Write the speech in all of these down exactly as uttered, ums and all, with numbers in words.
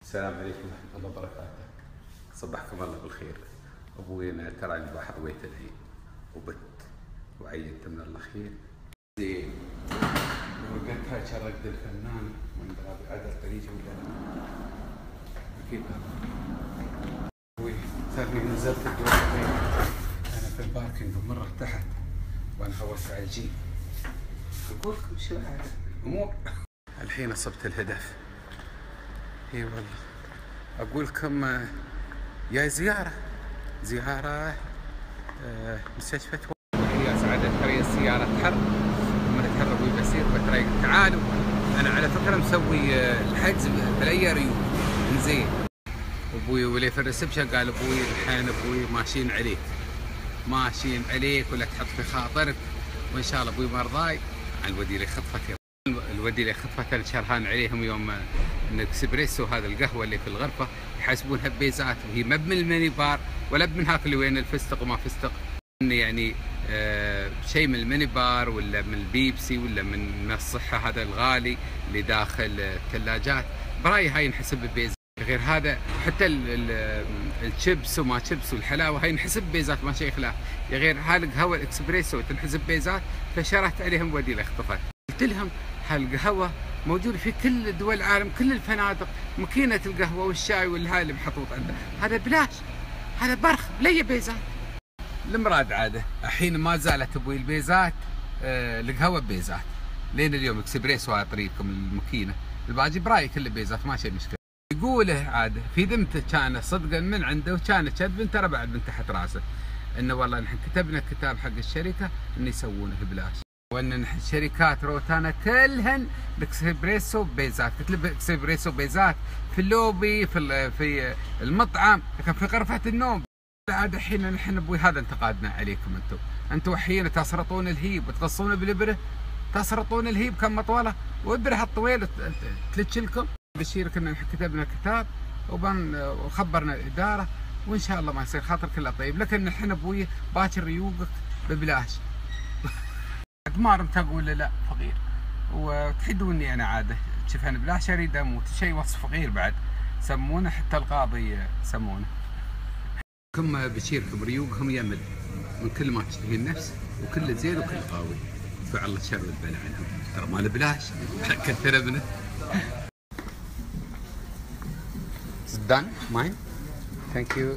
السلام عليكم ورحمة الله وبركاته. صبحكم الله بالخير. أبوي أنا ترى البحر رويت الحين وبت وعينت من الله خير. زين. ورقتها شرقت الفنان وين درابي عدل طريقه ولا لا؟ أكيد لا. أبوي ترني نزلت الدور الثاني. أنا في الباركينج ومرة تحت وأنا هوس على الجي. أقول لكم شو أمور. الحين أصبت الهدف. اي والله اقول لكم يا زياره زياره آه مستشفى يا سعاده ترى السياره تحر من تحر ابوي بسير بتريق تعالوا انا على فكره مسوي الحجز بالاي ريوب زين. ابوي ولي في الريسبشن قال ابوي الحين ابوي ماشيين عليك ماشيين عليك ولا تحط في خاطرك وان شاء الله ابوي مرضاي عن ودي لي خطفتي الودي اللي خطفة الشرهان عليهم يوم الاكسبريسو هذا القهوه اللي في الغرفه يحسبونها ببيزات وهي ما من الميني بار ولا من هاك اللي وين الفستق وما فستق يعني آه شيء من الميني بار ولا من البيبسي ولا من من الصحه هذا الغالي اللي داخل الثلاجات برايي هاي ينحسب ببيزات. غير هذا حتى الشيبس وما شيبس والحلاوه هاي ينحسب ببيزات ما شيء خلاف. غير هذا القهوه الاكسبريسو تنحسب ببيزات فشرحت عليهم ودي اللي خطفت. قلت لهم هالقهوه موجود في كل دول العالم كل الفنادق ماكينه القهوه والشاي والهاي اللي محطوط عنده هذا بلاش هذا برخ لي بيزات. المراد عاده الحين ما زالت ابوي البيزات آه القهوه ببيزات لين اليوم اكسبريسو هاي طريقكم الماكينه الباقي برايي كله بيزات ما شيء مشكله. يقوله عاده في ذمته كان صدقا من عنده وكان كذب ترى بعد من تحت راسه انه والله نحن كتبنا كتاب حق الشركه ان يسوونه ببلاش وان شركات روتانا كلهن الاكسبريسو بيزات. قلت له اكسبريسو بيزات في اللوبي في في المطعم لكن في غرفه النوم عاد الحين نحن ابوي هذا انتقادنا عليكم انتم انتم الحين تسرطون الهيب وتقصون بالابره تسرطون الهيب كم مطوله وابره الطويل تلتش لكم. بشير كنا كتبنا كتاب وبن وخبرنا الاداره وان شاء الله ما يصير خاطر كله طيب لكن نحن ابوي باكر ريوقك ببلاش. ما رمت اقول لا فقير وتحدوني انا عاده شوف انا بلاش اريد اموت شيء وصف فقير بعد سمونه حتى القاضي سمونه. كم بشيركم ريوقهم يمل من كل ما تشتهي النفس وكل زين وكل قاوي فعل الله شر البلاء عنهم ترى مال بلاش كثر ابنه. دان ماين ثانك يو.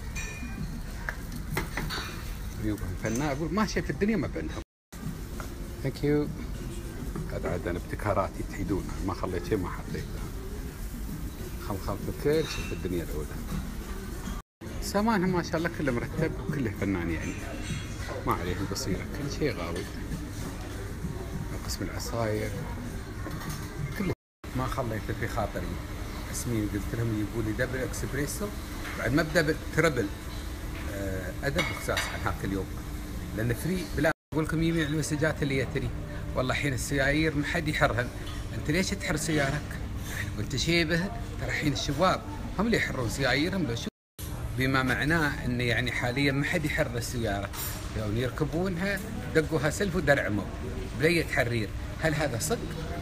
ريوقهم فنان اقول ما شيء في الدنيا ما بينهم. ثانك يو. هذا عاد انا ابتكاراتي تحيدون ما خليت شيء ما حطيته خم خم في كل شيء في الدنيا الاولى. سامانهم ما شاء الله كله مرتب وكله فنان يعني ما عليه البصيره كل شيء غاوي. قسم العصاير كله ما خليته في خاطري. اسمين قلت لهم يجيبوا لي دبل اكسبريسو بعد ما بدبل تربل ادب وخساس عن هاك اليوم لان فري بلا. اقول لكم يمين المسجات اللي تري والله الحين السيايير ما حد يحرهن. انت ليش تحر سيارك؟ قلت شيبه ترى الحين الشباب هم اللي يحرون سياييرهم لو شو بما معناه انه يعني حاليا ما حد يحر السياره يوم يركبونها دقوها سلف ودرعموا بليه حرير. هل هذا صدق؟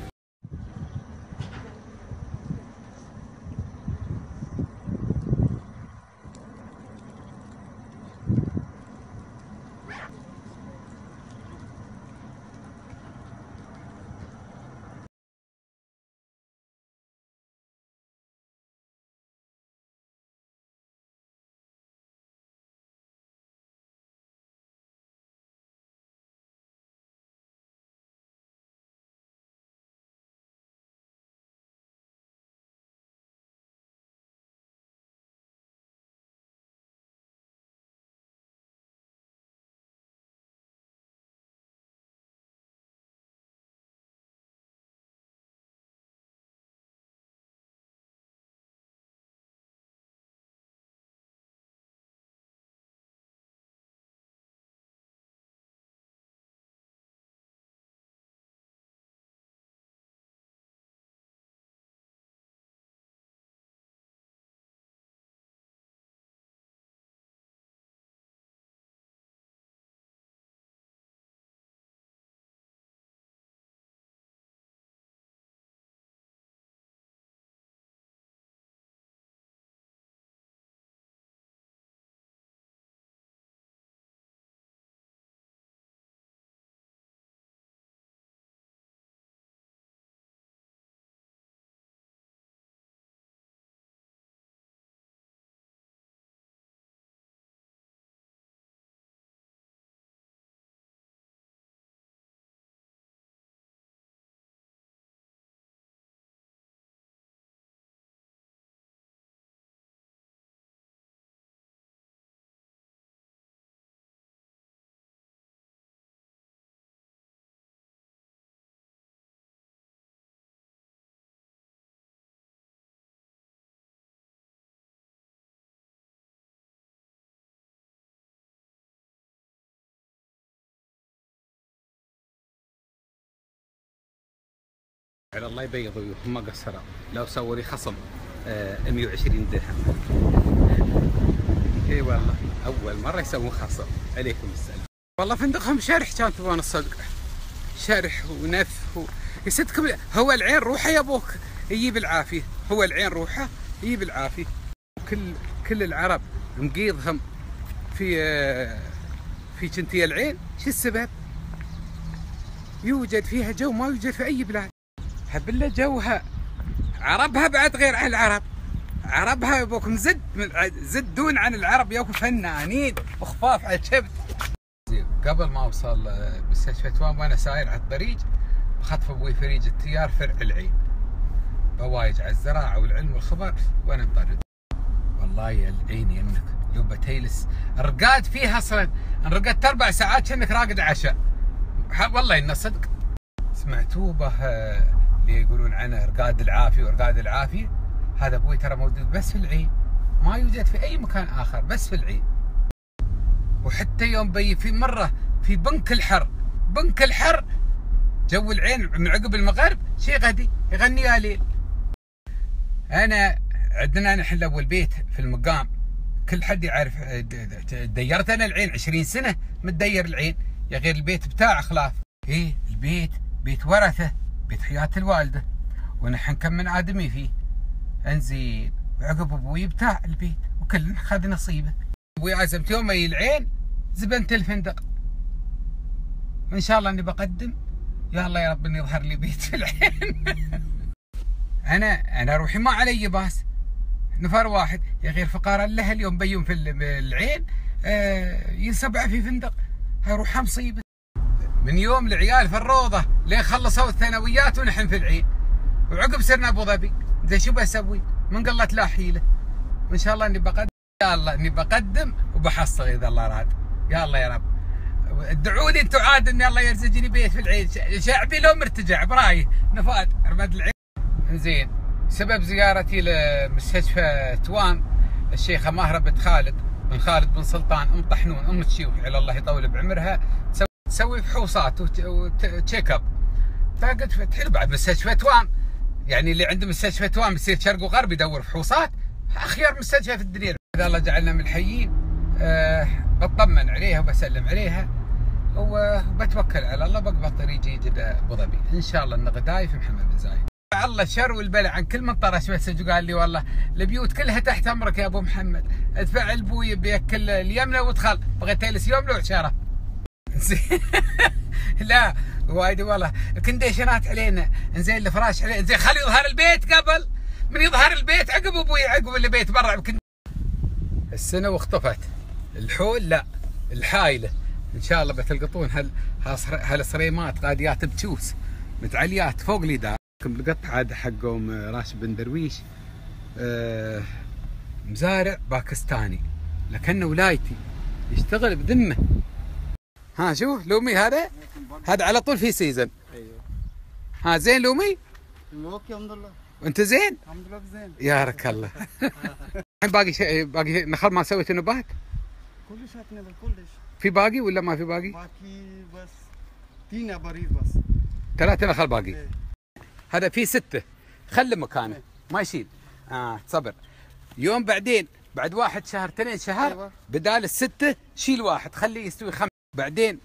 على الله يبيض وجوههم ما قصروا، لو سووا لي خصم آه مئة وعشرين درهم. اي والله اول مره يسوون خصم. عليكم السلام. والله فندقهم شرح كان تبون الصدق، شرح ونف و... يصدقكم هو العين روحه يا ابوك يجيب العافيه، هو العين روحه يجيب العافيه. كل كل العرب مقيضهم في في جنتي العين. شو السبب؟ يوجد فيها جو ما يوجد في اي بلاد. بالله جوها عربها بعد غير عن العرب، عربها يبوكم زد من زدون عن العرب ياكم فنانين وخفاف على الشبت. قبل ما اوصل مستشفى توام وانا ساير على الطريق بخطف ابوي فريج التيار فرع العين، بوايج على الزراعه والعلم والخبر وانا مطرد. والله يا العين يمك لوبه تيلس الرقاد فيها اصلا، ان رقدت اربع ساعات كأنك راقد عشاء. والله انه صدق. سمعتوه به اللي يقولون عنه رقاد العافيه ورقاد العافيه؟ هذا ابوي ترى موجود بس في العين، ما يوجد في اي مكان اخر، بس في العين. وحتى يوم بي في مره في بنك الحر، بنك الحر جو العين من عقب المغرب شي غدي يغني يا ليل. انا عندنا نحن اول بيت في المقام كل حد يعرف، ديرت انا العين عشرين سنه متدير العين، يا غير البيت بتاع خلاف. ايه البيت بيت ورثه، بيت حياه الوالده ونحن كم من ادمي فيه. انزين وعقب ابوي بتاع البيت وكلنا خذ نصيبه. ابوي عزمت يوم اي العين زبنت الفندق، وان شاء الله اني بقدم يا الله يا رب اني يظهر لي بيت في العين. انا انا روحي ما علي باس، نفر واحد يا غير فقراء الاهل يوم بيوم في العين آه ينسبع في فندق، هاي روحها مصيبه. من يوم العيال في الروضه لين خلصوا الثانويات ونحن في العين، وعقب صرنا ابو ظبي. زين شو بسوي؟ من قلت لا حيله. وان شاء الله اني بقدم، يا الله اني بقدم وبحصل اذا الله راد. يا الله يا رب ادعوا لي انتم عاد اني الله يرزقني بيت في العين. شعبي لو مرتجع براي نفاد رماد العين. زين سبب زيارتي لمستشفى توام الشيخه ماهره بنت خالد بن خالد بن سلطان ام طحنون ام الشيوخ على الله يطول بعمرها، تسوي فحوصات وتشيك اب. فقلت فتح له بعد مستشفى توام، يعني اللي عنده مستشفى توام يصير شرق وغرب يدور فحوصات، اخير مستشفى في الدنيا. اذا الله جعلنا من الحيين أه بطمن عليها وبسلم عليها وبتوكل على الله، بقبض طريقي جدا ابو ظبي ان شاء الله. انه غداي في محمد بن زايد. الله الشر والبلع عن كل من طرش مسج وقال لي والله البيوت كلها تحت امرك يا ابو محمد، ادفع البوي بياكل اليمنه وادخل، بغيت اجلس يوم لو عشره. لا وايد والله الكنديشنات علينا، انزين الفراش علينا، انزين خلي يظهر البيت قبل من يظهر البيت عقب ابوي عقب البيت برا. السنه واختفت الحول، لا الحايله ان شاء الله بتلقطون هال هالصريمات قاديات بتشوس متعليات فوق الإدارة. القط عاد حقهم راشد بن درويش آه مزارع باكستاني لكنه ولايتي يشتغل بذمه. ها شوف لومي هذا هذا على طول في سيزن. ايوه ها زين لومي؟ اوكي الحمد لله. وانت زين؟ الحمد لله زين يارك الله. الحين باقي شيء باقي نخل ما سويت نبات؟ كلش نبات كلش. في باقي ولا ما في باقي؟ باقي بس تين اباريف بس. ثلاثة نخل باقي. ايه. هذا في ستة خله مكانه. ايه. ما يشيل. اه صبر. يوم بعدين بعد واحد شهر اثنين شهر. ايوه. بدال الستة شيل واحد خليه يستوي خمسة. بعدين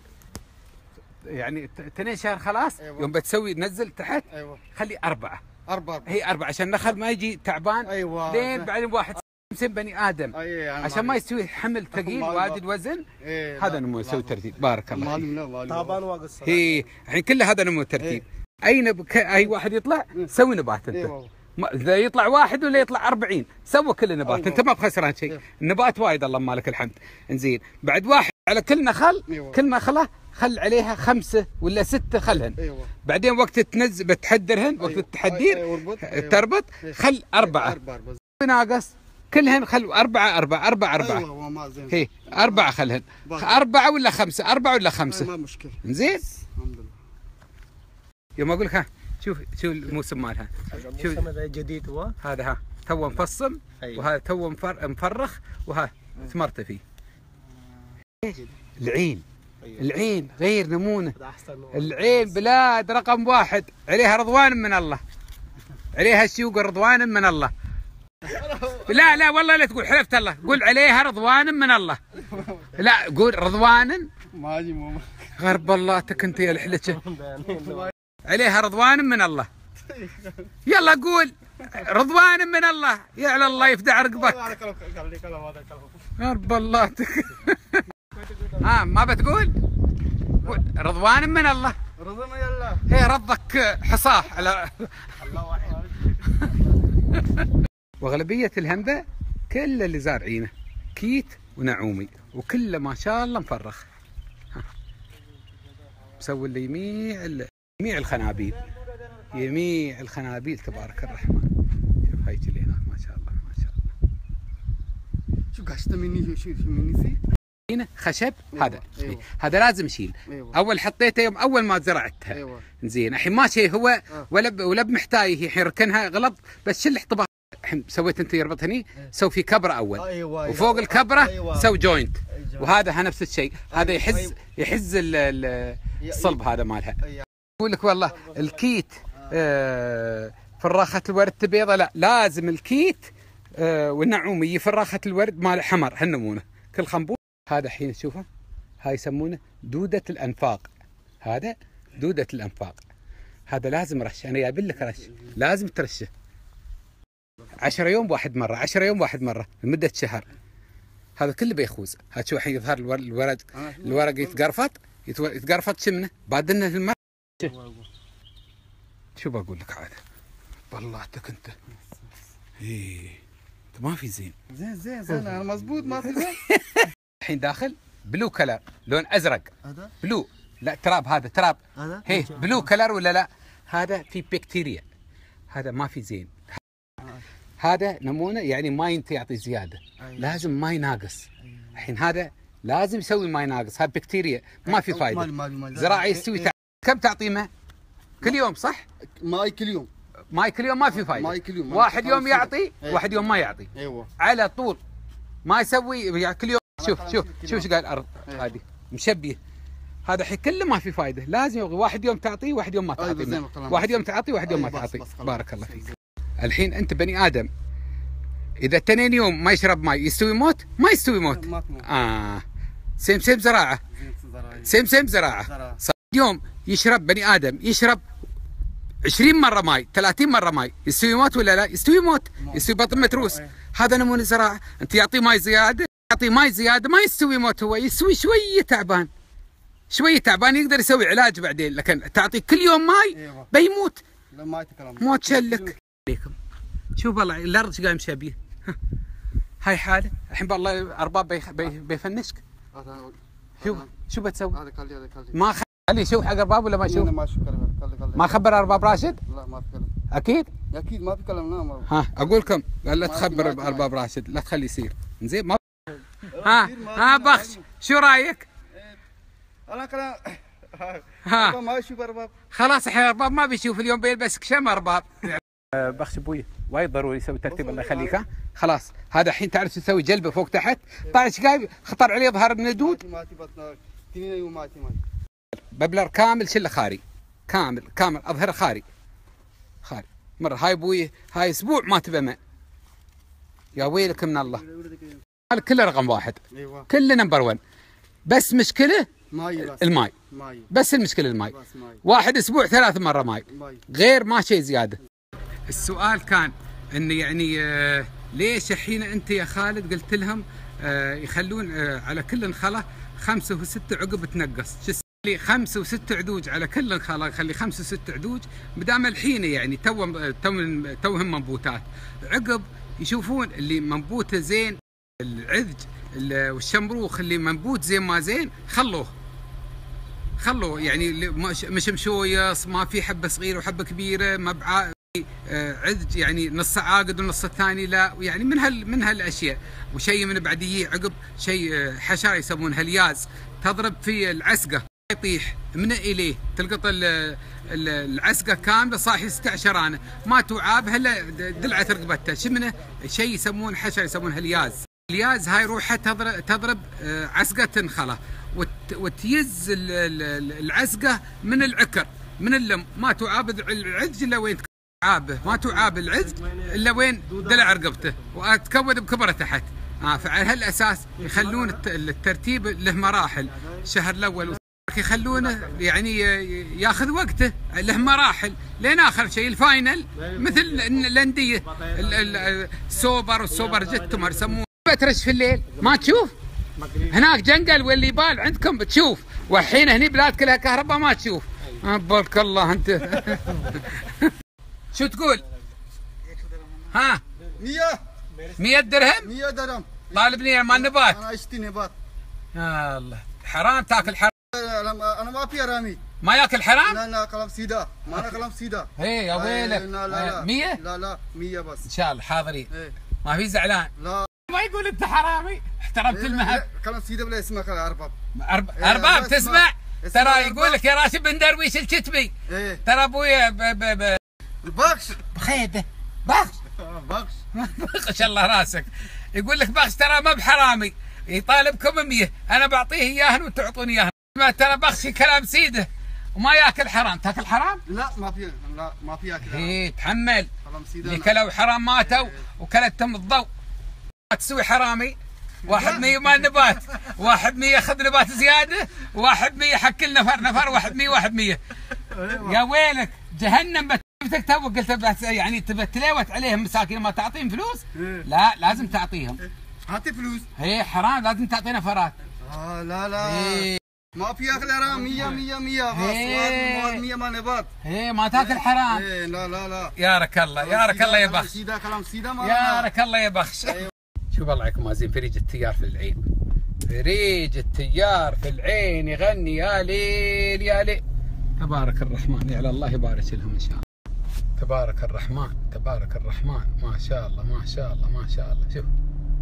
يعني اثنين شهر خلاص. أيوة. يوم بتسوي نزل تحت. أيوة. خلي أربعة أربعة هي أربعة عشان النخل ما يجي تعبان. أيوة. لين بعدين واحد يمسك بني آدم. أيوة. يعني عشان ما يستوي حمل ثقيل واجد وزن. أيوة. هذا نمو يسوي ترتيب. بارك الله فيك. تعبان واقص. هي الحين كله هذا نمو ترتيب. أيوة. أي نب... أي واحد يطلع سوي نبات أنت. أيوة. إذا يطلع واحد ولا يطلع أربعين سوى كل نبات. أيوة. أنت ما بخسران شيء. أيوة. النبات وايد اللهم لك الحمد. إنزين بعد واحد على كل نخل. أيوة. كل نخله خل عليها خمسة ولا ستة خلهن. أيوة. بعدين وقت تنزل بتحدرهن. وقت أيوة. التحدير أيوة. أيوة. تربط خل أربعة. أربعة ناقص كلهن خل أربعة أربعة أربعة أربعة. أيوة ما زين. هي أربعة خلهن. أربعة ولا خمسة أربعة ولا خمسة. ما مشكلة. زين. الحمد لله. يوم أقول لك ها شوف شوف الموسم مالها. شوف الموسم جديد هو. هذا ها تو مفصم. أيوة. وهذا تو مفرخ وها ثمرته فيه. العين العين غير نمونه. هذا احسن العين بلاد رقم واحد، عليها رضوان من الله، عليها السوق رضوان من الله. لا لا والله لا تقول حلفت الله، قول عليها رضوان من الله. لا قول رضوان. ما اجي مو غرب اللهتك انت يا الحلكه. عليها رضوان من الله. يلا قول رضوان من الله، يعلى الله يفدع رقبك. هذا كلام قال لي كلام هذا كلام. غرب اللهتك. ها ما بتقول؟ قول رضوان من الله. رضنا يلا. هي رضك حصاه على الله واحد. واغلبيه الهمبه كل اللي زارعينه كيت ونعومي، وكله ما شاء الله مفرخ. ها. مسوي لي يميع يميع الخنابيل، يميع الخنابيل تبارك الرحمن. شوف هاي اللي هناك ما شاء الله ما شاء الله. شو قاشت مني شو شو مني سي؟ هنا خشب. أيوة. هذا أيوة. هذا لازم يشيل. أيوة. اول حطيته يوم اول ما زرعتها. أيوة. زين الحين ما شيء هو آه. ولا ب... ولا بمحتاج هي الحين ركنها غلط، بس شل احطبها. الحين سويت انت يربط هني، سوي في كبره اول. أيوة. وفوق الكبره أيوة. سوي جوينت. أيوة. وهذا نفس الشيء، هذا أيوة. يحز أيوة. يحز ال... ال... الصلب هذا مالها. أيوة. يقول لك والله الكيت آه فراخه الورد تبيضه، لا لازم الكيت آه والنعومي فراخه الورد مال حمر هالنمونه كل خنبوش. هذا حين تشوفه هاي يسمونه دودة الأنفاق. هذا دودة الأنفاق، هذا لازم رش. أنا جايب لك رش لازم ترشه عشرة يوم واحد مرة، عشرة يوم واحد مرة لمدة شهر. هذا كله بيخوز. هذا شو الحين يظهر الورق الورق, الورق يتقرفط يتقرفط شمنه بعدين الماء. شو بقول لك عاد والله انت ايه انت ما في زين زين زين زين انا مضبوط ما في زين. الحين داخل بلو كلر لون ازرق. هذا بلو لا تراب، هذا تراب. هذا هي بلو كلر ولا لا؟ هذا في بكتيريا، هذا ما في زين. هذا نمونه يعني ماي انت يعطي زياده. أيوة. لازم ماي ناقص. الحين أيوة. هذا لازم يسوي ماي ناقص، هذا بكتيريا ما في فايده. زراعي يستوي تع... كم تعطي ماء؟ كل يوم صح؟ ماي كل يوم. ماي كل يوم ما في فايده. ماي كل يوم. واحد يوم يعطي أيوة. واحد يوم ما يعطي. ايوه على طول ما يسوي يعني كل يوم. شوف شوف شوف ايش قال الارض. أيوة. هذه مشبيه. هذا الحين كله ما في فايده، لازم واحد يوم تعطي واحد يوم ما تعطي. أيوة. واحد يوم تعطي واحد يوم ما أيوة. تعطي. بس بس بارك الله فيك. الحين انت بني ادم اذا اثنين يوم ما يشرب ماء يستوي موت؟ ما يستوي موت. اه سيم سيم زراعه. سيم سيم زراعه. يوم يشرب بني ادم يشرب عشرين مره ماي، ثلاثين مره ماي، يستوي موت ولا لا؟ يستوي موت، يستوي بطن متروس. هذا نمونه زراعه. انت يعطيه ماي زياده، يعطيه ماي زياده ما يستوي موت، هو يستوي شويه تعبان. شويه تعبان يقدر يسوي علاج بعدين، لكن تعطيه كل يوم ماي بيموت. لا ما يتكلم. موت شلك. عليكم. شوف والله الارض ايش قايم شبيه. هاي حاله، الحين بالله ارباب بيخ... بي... بيفنشك. شو شو بتسوي؟ هذا قال لي هذا قال لي ما خلي يشوف حق ارباب ولا ما يشوف؟ ما اشوف كلام. ما خبر ارباب راشد؟ لا ما في كلام. اكيد؟ اكيد ما في كلام. لا ما ها اقول لكم لا تخبر ارباب راشد، لا تخلي يصير زين. ما ها ها بخش شو رايك؟ انا كلام ها ما اشوف ارباب. خلاص الحين ارباب ما بيشوف اليوم بيلبس كشم ارباب. بخش ابوي وايد ضروري يسوي ترتيب الله يخليك. ها خلاص هذا الحين تعرف تسوي جلبه فوق تحت. طالع ايش جايب خطر عليه ظهر الندود. ماتي بطنا تنين يوم ماتي ماتي ببلر كامل شله خاري كامل كامل اظهر خاري خاري مره. هاي ابوي هاي اسبوع ما تبى ماء يا ويلك من الله. هذا كله رقم واحد. ايوه كله نمبر ون. بس مشكله ماي بس الماي. ماي بس المشكله الماي. بس ماي. واحد اسبوع ثلاث مره ماي ماي. غير ما شيء زياده. السؤال كان انه يعني آه ليش الحين انت يا خالد قلت لهم آه يخلون آه على كل خله خمسه وسته عقب تنقص؟ شو لي خمسه وسته عدوج على كل خله يخلي خمسه وسته عدوج بدام الحين يعني تو تو توهم منبوتات عقب يشوفون اللي منبوته زين العذج والشمروخ اللي منبوت زين ما زين خلوه خلوه يعني مش مشويص ما في حبه صغيره وحبه كبيره ما بعا عذج يعني نص عاقد والنص الثاني لا يعني من هال من هالاشياء. وشيء من بعديه عقب شيء حشره يسمونها الياز تضرب في العسقه يطيح من اليه تلقط العسقه كامله صاحي ستة عشر انا ما توعاب هلا دلعت رقبته شمنه شيء يسمون حشره يسمونها الياز. الياز هاي روحها تضرب, تضرب عسقة تنخله وت وتيز العسقة من العكر من اللم، ما تعاب العج الا وين تعابه، ما تعاب العج الا وين دلع رقبته وتكود بكبره تحت. اه فعلى هالاساس يخلون الترتيب له مراحل، الشهر الاول يخلونه يعني ياخذ وقته له مراحل لين اخر شيء الفاينل، مثل الانديه السوبر والسوبر جت ما يسموه. بترش في الليل ما تشوف هناك جنقل واللي بال عندكم بتشوف، والحين هني بلاد كلها كهرباء ما تشوف. بارك الله انت. شو تقول؟ ها مية مية درهم؟ مية درهم طالبني مال نبات. انا اشتي نبات. يا الله حرام تاكل حرام. انا انا ما في رامي. ما ياكل حرام؟ لا لا كلام سيدا، ما انا كلام سيدا. ايه يا ويلك. لا لا لا مية؟ لا لا مية بس. ان شاء الله حاضرين. ايه. ما في زعلان. لا ما يقول انت حرامي، احترمت إيه المهب. كلام سيدا بلا اسمك ارباب. أرب... إيه ارباب تسمع؟ ترى يقول لك يا راشد بن درويش الكتبي. ايه ترى ابويا ب... ب... ب... البخش بخيده بخش بخش بخش الله راسك. يقول لك بخش ترى ما بحرامي، يطالبكم مية انا بعطيه اياهن وتعطوني اياهن. ما ترى بخش كلام سيده وما ياكل حرام. تاكل حرام؟ لا ما في، لا ما في اكل. ايه تحمل. كلام سيدا اللي كلوا حرام ماتوا وكلتهم الضوء. ما تسوي حرامي. واحد مية مال نبات، واحد مية خذ نبات زياده، واحد مية حق كل نفر نفر، واحد مية واحد مية. يا ويلك جهنم بتجيبتك تو قلت بس يعني تبى تلوت عليهم مساكين ما تعطيهم فلوس؟ لا لازم تعطيهم. هاتي فلوس. ايه حرام لازم تعطي نفرات. اه لا لا إيه. ما في اكل حرام. مية مية مية بس. إيه. مية ما نبات. ايه ما تاكل حرام. ايه لا لا لا. يارك الله يارك الله يا بخش. سيدا كلام سيدا ما يارك الله يا بخش. شوف الله عليكم مازين فريج التيار في العين. فريج التيار في العين يغني يا ليل يا ليل. تبارك الرحمن يا الله يبارك لهم ان شاء الله. تبارك الرحمن تبارك الرحمن ما شاء الله ما شاء الله ما شاء الله. شوف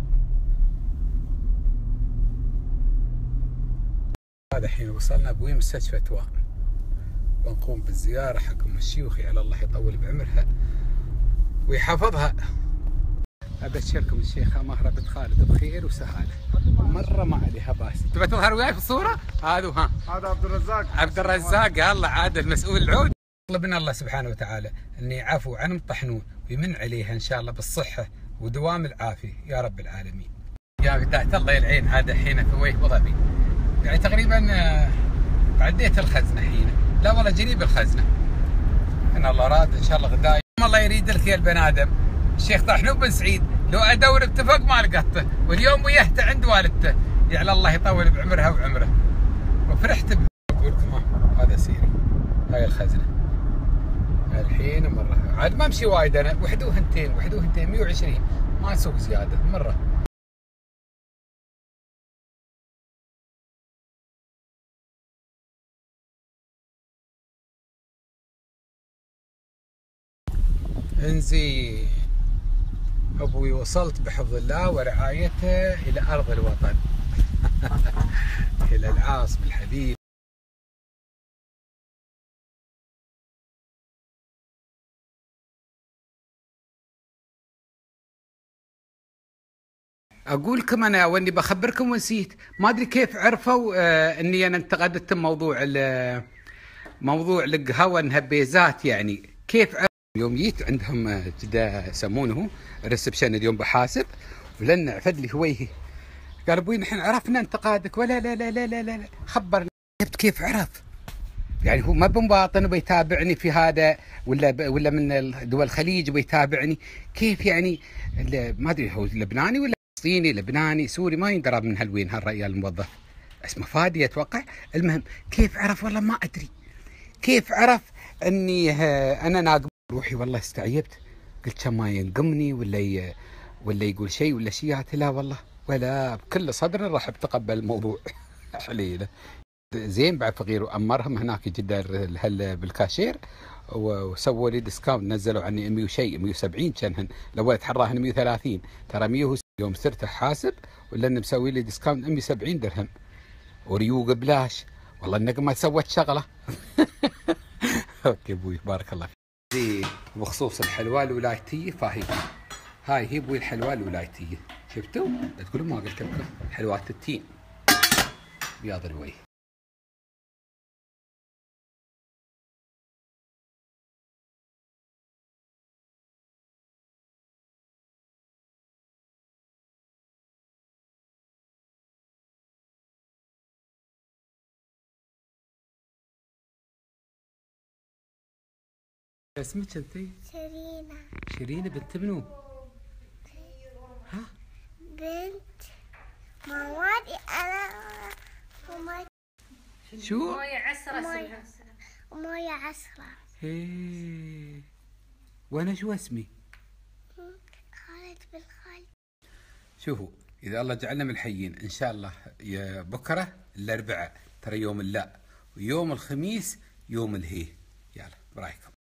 هذا الحين وصلنا ابوي مستشفى توان، ونقوم بالزياره حق ام الشيوخ على الله يطول بعمرها ويحفظها. ابشركم الشيخه مهره بنت خالد بخير وسهاله مره ما عليها باس. تبى تظهر وياي في الصوره؟ هذا ها هذا عبد الرزاق. عبد الرزاق الله عاد المسؤول العود. نطلب من الله سبحانه وتعالى ان يعفو عن الطحنون ويمن عليها ان شاء الله بالصحه ودوام العافيه يا رب العالمين. يا بدايه الله العين هذا حين في ابو ظبي يعني تقريبا عديت الخزنه حين. لا والله جنيب الخزنه. ان الله راد ان شاء الله غداي. الله يريد لك يا البني ادم. الشيخ طحنون بن سعيد لو ادور اتفق ما لقطته، واليوم ويهته عند والدته يعني الله يطول بعمرها وعمره. وفرحت بقول لكم هذا سيري هاي الخزنه. الحين مره عاد ما امشي وايد انا، وحده وهنتين وحده وهنتين مية وعشرين ما اسوق زياده مره. انزين ابوي وصلت بحفظ الله ورعايته الى ارض الوطن. الى العاصم الحبيب. اقول لكم انا واني بخبركم ونسيت، ما ادري كيف عرفوا آه اني انا انتقدت موضوع موضوع القهوه انها بيزات، يعني كيف عرفوا؟ يوم جيت عندهم جدا يسمونه الريسبشن اليوم بحاسب ولن عفد لي هويه قال ابوي نحن عرفنا انتقادك ولا لا لا لا لا لا خبرني. كيف عرف؟ يعني هو ما بمواطن وبيتابعني في هذا ولا ولا من دول الخليج وبيتابعني كيف يعني؟ ما ادري هو لبناني ولا صيني لبناني سوري ما يندرى من هالوين هالرجال الموظف اسمه فادي اتوقع. المهم كيف عرف والله ما ادري كيف عرف اني انا ناقم روحي. والله استعجبت قلت كم ما ينقمني ولا ي... ولا يقول شيء ولا شيء. لا والله ولا بكل صدر راح بتقبل الموضوع. حليله زين بعد فقير وامرهم هناك جدا هل بالكاشير وسووا لي ديسكاونت نزلوا عني مية وشيء مية وسبعين كانهن الاول تحراهن مية وثلاثين ترى مية. يوم صرت حاسب ولا مسوي لي ديسكاونت مية وسبعين درهم وريوق بلاش. والله انك ما سويت شغله. اوكي ابوي بارك الله فيك. زين بخصوص الحلوى الولايتيه فهي هاي هي ابوي الحلوى الولايتيه. شفتوا؟ لا تقولوا ما قلت لكم حلوات التين بياض الوجه. اسمك انتي؟ شيرينا. شيرين بنت منو؟ ها؟ بنت ماماتي أنا وماي شو؟ موية عسرة موية. اسمها. ومايا عسرة. هيه. وانا شو اسمي؟ خالد بالخالد. شوفوا اذا الله جعلنا من الحيين ان شاء الله يا بكره الاربعاء ترى يوم اللا، ويوم الخميس يوم الهي. يلا برايكم.